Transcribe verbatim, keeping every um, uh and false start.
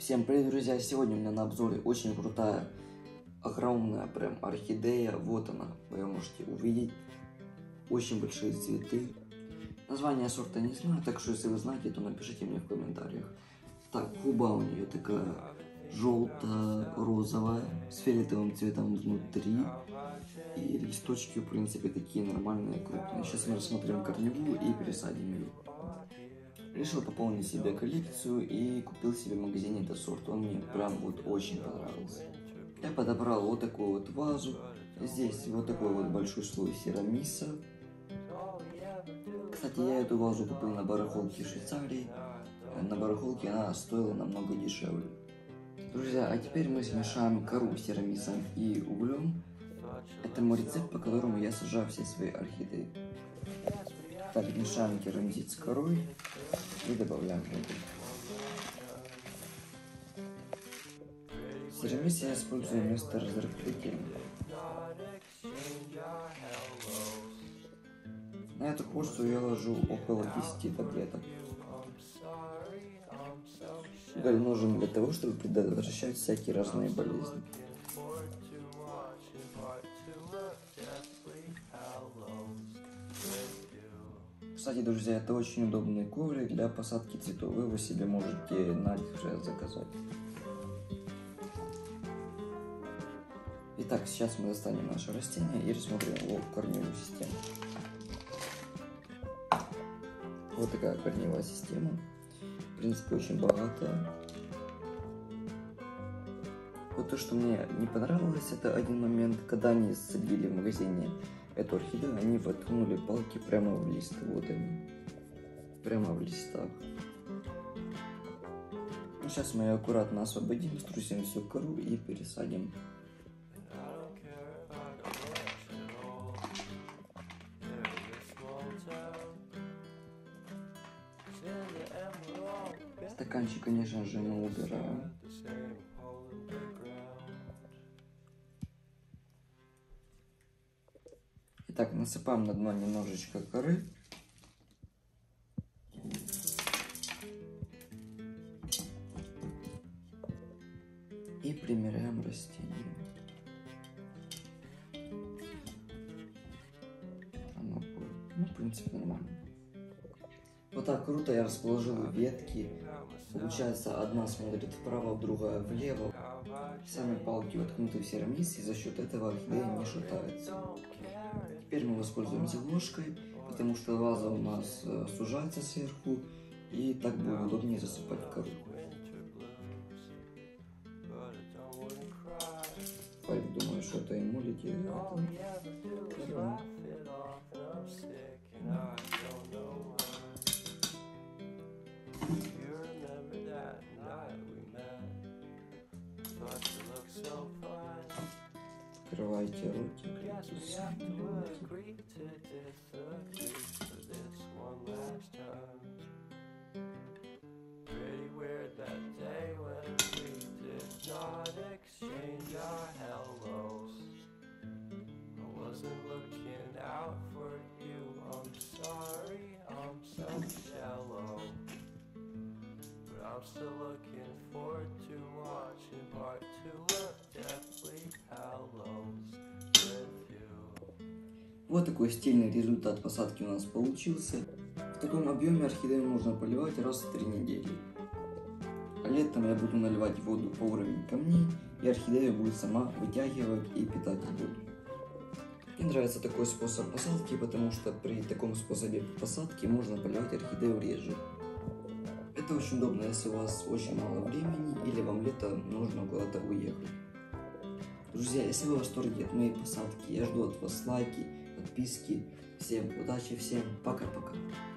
Всем привет, друзья! Сегодня у меня на обзоре очень крутая, огромная прям орхидея. Вот она, вы можете увидеть. Очень большие цветы. Название сорта не знаю, так что если вы знаете, то напишите мне в комментариях. Так, губа у нее такая желто-розовая, с фиолетовым цветом внутри. И листочки, в принципе, такие нормальные, крупные. Сейчас мы рассмотрим корневую и пересадим ее. Решил пополнить себе коллекцию и купил себе в магазине этот сорт. Он мне прям вот очень понравился. Я подобрал вот такую вот вазу. Здесь вот такой вот большой слой серамиса. Кстати, я эту вазу купил на барахолке в Швейцарии. На барахолке она стоила намного дешевле. Друзья, а теперь мы смешаем кору с серамисом и углем. Это мой рецепт, по которому я сажаю все свои орхидеи. Так, мешаем керамзит с корой и добавляем воду. Серамис я использую вместо разрыхлителя. На эту порцию я ложу около десяти таблеток. Уголь нужен для того, чтобы предотвращать всякие разные болезни. Кстати, друзья, это очень удобный коврик для посадки цветов. Вы его себе можете на AliExpress заказать. Итак, сейчас мы достанем наше растение и рассмотрим его корневую систему. Вот такая корневая система. В принципе, очень богатая. Вот то, что мне не понравилось, это один момент, когда они садили в магазине эту орхидею, они воткнули палки прямо в лист. Вот они. Прямо в листах. Ну, сейчас мы ее аккуратно освободим, струсим всю кору и пересадим. Стаканчик, конечно же, мы убираем. Итак, насыпаем на дно немножечко коры. И примеряем растение. Оно будет, ну, в принципе, нормально. Вот так круто я расположил ветки. Получается, одна смотрит вправо, другая влево. Сами палки воткнуты в серамис, и за счет этого орхидея не шатается. Теперь мы воспользуемся ложкой, потому что ваза у нас э, сужается сверху, и так будет удобнее засыпать кору. Файк думаю, что это ему летит. Это... Открывайте ротик. Вот такой стильный результат посадки у нас получился. В таком объеме орхидею нужно поливать раз в три недели. А летом я буду наливать воду по уровню камней, и орхидея будет сама вытягивать и питать воду. Мне нравится такой способ посадки, потому что при таком способе посадки можно поливать орхидею реже. Это очень удобно, если у вас очень мало времени или вам летом нужно куда-то уехать. Друзья, если вы в восторге от моей посадки, я жду от вас лайки, подписки. Всем удачи, всем пока-пока.